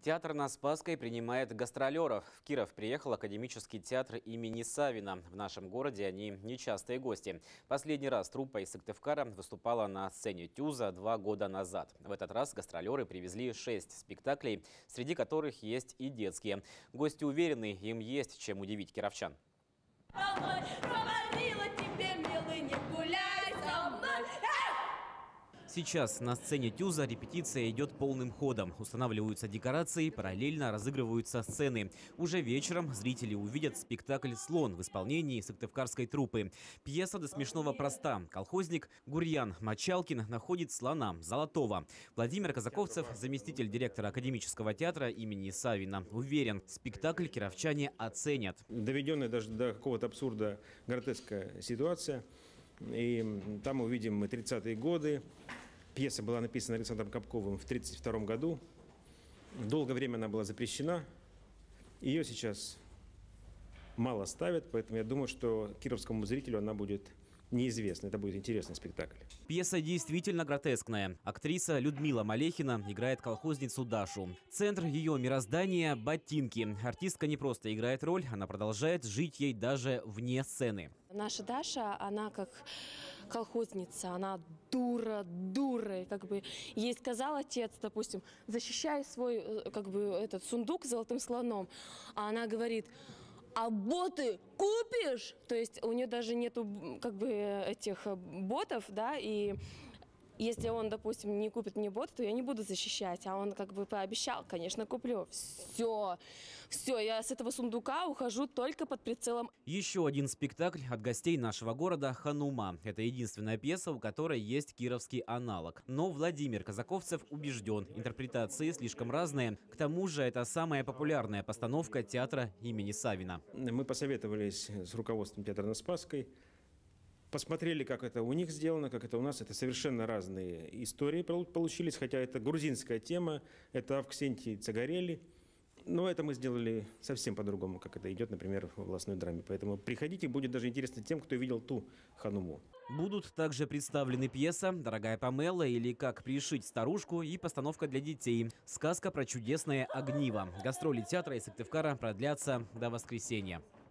Театр на Спасской принимает гастролеров. В Киров приехал академический театр имени Савина. В нашем городе они нечастые гости. Последний раз труппа из Сыктывкара выступала на сцене Тюза 2 года назад. В этот раз гастролеры привезли 6 спектаклей, среди которых есть и детские. Гости уверены, им есть чем удивить кировчан. Сейчас на сцене Тюза репетиция идет полным ходом. Устанавливаются декорации, параллельно разыгрываются сцены. Уже вечером зрители увидят спектакль «Слон» в исполнении сыктывкарской труппы. Пьеса до смешного проста. Колхозник Гурьян Мочалкин находит слона золотого. Владимир Казаковцев, заместитель директора академического театра имени Савина, уверен, спектакль кировчане оценят. Доведенная даже до какого-то абсурда гротескная ситуация. И там увидим мы 30-е годы. Пьеса была написана Александром Капковым в 1932 году. Долгое время она была запрещена. Ее сейчас мало ставят, поэтому я думаю, что кировскому зрителю она будет неизвестна. Это будет интересный спектакль. Пьеса действительно гротескная. Актриса Людмила Малехина играет колхозницу Дашу. Центр ее мироздания – ботинки. Артистка не просто играет роль, она продолжает жить ей даже вне сцены. Наша Даша, она как колхозница, она дура. Как бы ей сказал отец, допустим, защищай свой этот сундук с золотым слоном. А она говорит: а боты купишь? То есть у нее даже нету этих ботов, да, и если он, допустим, не купит мне боты, то я не буду защищать. А он пообещал, конечно, куплю. Все, я с этого сундука ухожу только под прицелом. Еще один спектакль от гостей нашего города «Ханума». Это единственная пьеса, у которой есть кировский аналог. Но Владимир Казаковцев убежден, интерпретации слишком разные. К тому же это самая популярная постановка театра имени Савина. Мы посоветовались с руководством театра на Спасской. Посмотрели, как это у них сделано, как это у нас. Это совершенно разные истории получились, хотя это грузинская тема, это Авксентий Цагарели. Но это мы сделали совсем по-другому, как это идет, например, в областной драме. Поэтому приходите, будет даже интересно тем, кто видел ту «Хануму». Будут также представлены пьеса «Дорогая Памела» или «Как пришить старушку» и постановка для детей «Сказка про чудесное огниво». Гастроли театра из Сыктывкара продлятся до воскресенья.